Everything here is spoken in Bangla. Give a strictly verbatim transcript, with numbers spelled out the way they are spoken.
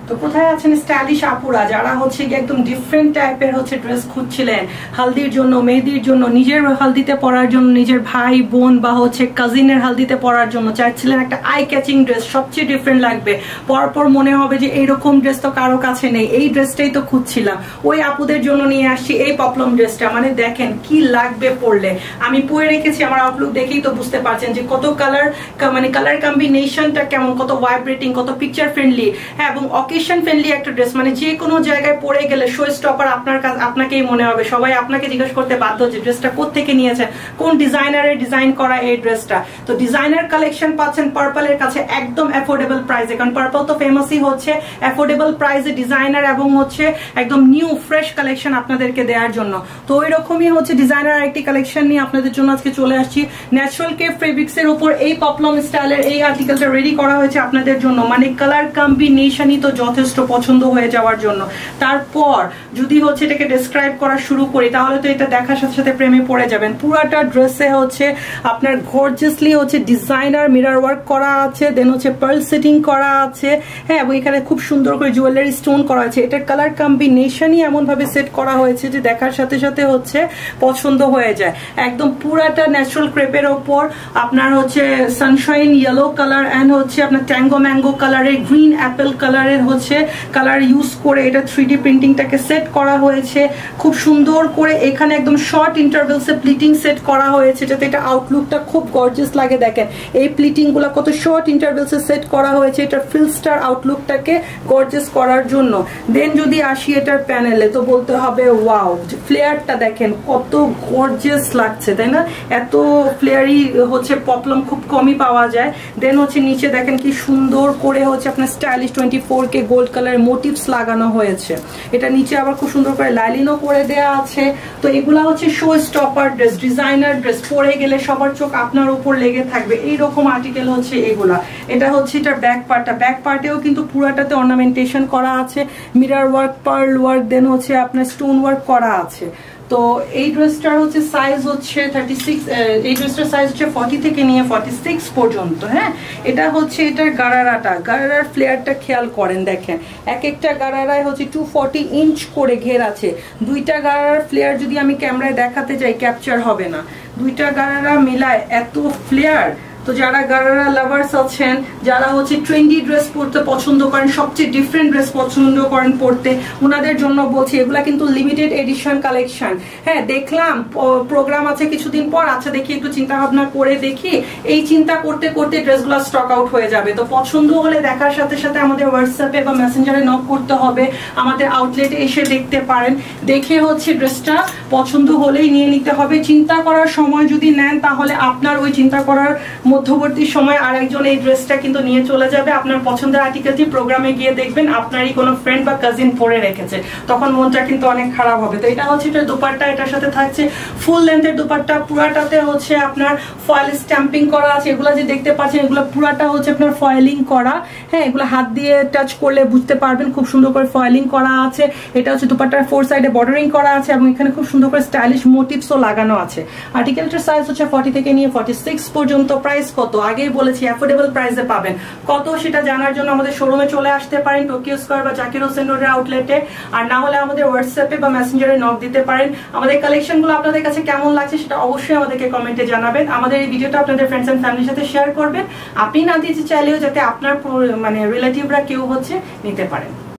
তো কোথায় আছেন স্টাইলিশ আপুরা যারা হচ্ছে একদম ডিফারেন্ট টাইপের হচ্ছে ড্রেস খুঁজছিলেন হালদির জন্য, মেহেদির জন্য, নিজের হালদিতে পরার জন্য, নিজের ভাই বোন বা হচ্ছে কাজিনের হালদিতে পরার জন্য চাইছিলেন একটা আই ক্যাচিং ড্রেস, সবচেয়ে ডিফারেন্ট লাগবে, পরপর মনে হবে যে এইরকম ড্রেস তো কারো কাছে নেই, এই ড্রেসটাই তো খুঁজছিলাম, ওই আপুদের জন্য নিয়ে আসছি এই পপলম ড্রেসটা। মানে দেখেন কি লাগবে পরলে, আমি পরে রেখেছি, আমার আউটলুক দেখেই তো বুঝতে পারছেন যে কত কালার, মানে কালার কম্বিনেশনটা কেমন, কত ভাইব্রেটিং, কত পিকচার ফ্রেন্ডলি, হ্যাঁ, এবং অকেশন ফ্রেন্ডলি একটা ড্রেস। মানে যে কোনো জায়গায় পরে গেলে শো স্টপার আপনার কাছে আপনাকেই মনে হবে, সবাই আপনাকে জিজ্ঞেস করতে বাধ্য যে ড্রেসটা কোত্থেকে নিয়েছেন, কোন ডিজাইনারের ডিজাইন করা এই ড্রেসটা। তো ডিজাইনার কালেকশন পাচ্ছেন পার্পলের কাছে একদম অ্যাফোর্ডেবল প্রাইসে, কারণ পার্পল তো ফেমাসই হচ্ছে অ্যাফোর্ডেবল প্রাইসে ডিজাইনার এবং হচ্ছে একদম নিউ ফ্রেশ কালেকশন আপনাদেরকে দেওয়ার জন্য। তো ওই রকমই হচ্ছে ডিজাইনার একটি কালেকশন নিয়ে আপনাদের জন্য আজকে চলে আসছি। ন্যাচারাল কে ফেব্রিক্স এর উপর এই পপলম স্টাইলের এই আর্টিকেলটা রেডি করা হয়েছে আপনাদের জন্য। মানে কালার কম্বিনেশনই তো যথেষ্ট পছন্দ হয়ে যাওয়ার জন্য। তারপর যদি হচ্ছে এটাকে ডেসক্রাইব করা শুরু করি তাহলে তো এটা দেখার সাথে সাথে প্রেমে পড়ে যাবেন। পুরাটা ড্রেসে হচ্ছে আপনার গর্জিয়াসলি হচ্ছে ডিজাইনার মিরর ওয়ার্ক করা আছে, দেন হচ্ছে পার্ল সেটিং করা আছে, হ্যাঁ, এবং এখানে খুব সুন্দর করে জুয়েলারি স্টোন করা আছে। এটার কালার কম্বিনেশনই এমন ভাবে সেট করা হয়েছে যে দেখার সাথে সাথে হচ্ছে পছন্দ হয়ে যায়। একদম পুরাটা ন্যাচারাল ক্রেপের ওপর আপনার হচ্ছে সানশাইন ইয়েলো কালার এন্ড হচ্ছে আপনার ট্যাঙ্গো ম্যাঙ্গো কালারের, গ্রিন অ্যাপেল কালারের হচ্ছে কালার ইউজ করে এটা থ্রি ডি প্রিন্টিংটাকে সেট করা হয়েছে খুব সুন্দর করে। এখানে একদম শর্ট ইন্টারভেলসে প্লিটিং সেট করা হয়েছে যাতে এটা আউটলুকটা খুব গর্জিয়াস লাগে। দেখেন এই প্লিটিং গুলা কত শর্ট ইন্টারভেলসে সেট করা হয়েছে এটা ফিল স্টার আউটলুকটাকে গর্জিয়াস করার জন্য। দেন যদি আসি এটার প্যানেলে তো বলতে হবে ওয়াও, ফ্লেয়ারটা দেখেন কত গর্জিয়াস লাগছে, তাই না? এত ফ্লেয়ারি হচ্ছে পপলম খুব কমই পাওয়া যায়। দেন হচ্ছে নিচে দেখেন কি সুন্দর করে হচ্ছে আপনার stylish twenty four K gold colour motifs লাগানো হয়েছে। এটা নিচে আবার খুব সুন্দর করে লাইলিনও করে দেয়া আছে। তো এগুলা হচ্ছে show stopper dress, designer dress, পরে গেলে সবার চোখ আপনার উপর লেগে থাকবে এইরকম আর্টিকেল হচ্ছে এগুলা। এটা হচ্ছে এটার ব্যাক পার্টটা, ব্যাক পার্টেও কিন্তু পুরাটাতে অর্নামেন্টেশন করা আছে, mirror work, pearl work, then হচ্ছে আপনার স্টোন ওয়ার্ক করা আছে। তো এই ড্রেসটার হচ্ছে সাইজ হচ্ছে থার্টি সিক্স, এই ড্রেসটার সাইজ হচ্ছে ফর্টি থেকে নিয়ে ফর্টি সিক্স পর্যন্ত। হ্যাঁ, এটা হচ্ছে এটার গারারাটা, গারারার ফ্লেয়ারটা খেয়াল করেন, দেখেন এক একটা গারারায় হচ্ছে টু ফর্টি ইঞ্চ করে ঘের আছে। দুইটা গারারার ফ্লেয়ার যদি আমি ক্যামেরায় দেখাতে যাই ক্যাপচার হবে না, দুইটা গারারা মিলায় এত ফ্লেয়ার। তো যারা গারারা লাভার্স আছেন, যারা হচ্ছে ট্রেন্ডি ড্রেস পরতে পছন্দ করেন, সবচেয়ে ডিফারেন্ট ড্রেস পছন্দ করেন পরতে, ওনাদের জন্য বলছি এগুলা কিন্তু লিমিটেড এডিশন কালেকশন। হ্যাঁ, দেখলাম প্রোগ্রাম আছে কিছুদিন পর, আচ্ছা দেখি একটু চিন্তা ভাবনা করে দেখি, এই চিন্তা করতে করতে ড্রেসগুলো স্টক আউট হয়ে যাবে। তো পছন্দ হলে দেখার সাথে সাথে আমাদের হোয়াটসঅ্যাপে বা মেসেঞ্জারে নক করতে হবে, আমাদের আউটলেটে এসে দেখতে পারেন, দেখে হচ্ছে ড্রেসটা পছন্দ হলেই নিয়ে নিতে হবে। চিন্তা করার সময় যদি নেন তাহলে আপনার ওই চিন্তা করার মধ্যবর্তী সময় আরেকজন এই ড্রেসটা কিন্তু নিয়ে চলে যাবে। আপনার পছন্দের আর্টিকেলটি প্রোগ্রামে গিয়ে দেখবেন আপনারই কোনো ফ্রেন্ড বা কাজিন পরে রেখেছে, তখন মনটা কিন্তু অনেক খারাপ হবে। তো এটা হচ্ছে এটার দুপাট্টা, এটার সাথে থাকছে ফুল লেন্থের দুপাট্টা, পুরাটাতে হচ্ছে আপনার ফয়েল স্ট্যাম্পিং করা আছে। এগুলো যে দেখতে পাচ্ছেন এগুলো পুরাটা হচ্ছে আপনার ফয়েলিং করা। হ্যাঁ, এগুলো হাত দিয়ে টাচ করলে বুঝতে পারবেন খুব সুন্দর করে ফয়েলিং করা আছে। এটা হচ্ছে দুপাট্টার ফোর সাইডে বর্ডারিং করা আছে এবং এখানে খুব সুন্দর করে স্টাইলিশ মোটিভসও লাগানো আছে। আর্টিকেলটার সাইজ হচ্ছে ফর্টি থেকে নিয়ে ফর্টি সিক্স পর্যন্ত। প্রাইস কত আগেই বলেছি অ্যাফোর্ডেবল প্রাইসে পাবেন। কত সেটা জানার জন্য আমাদের শোরুমে চলে আসতে পারেন, টোকিও স্কয়ার বা জাকির হোসেন রোডের আউটলেটে, আর না হলে আমাদের হোয়াটসঅ্যাপে বা মেসেঞ্জারে নক দিতে পারেন। আমাদের কালেকশনগুলো আপনাদের কাছে কেমন লাগছে সেটা অবশ্যই আমাদেরকে কমেন্টে জানাবেন। আমাদের এই ভিডিওটা আপনাদের ফ্রেন্ডস এন্ড ফ্যামিলির সাথে শেয়ার করবেন, আপনি না দিতে চাইলেও যাতে আপনার মানে রিলেটিভরা কেউ হচ্ছে নিতে পারেন।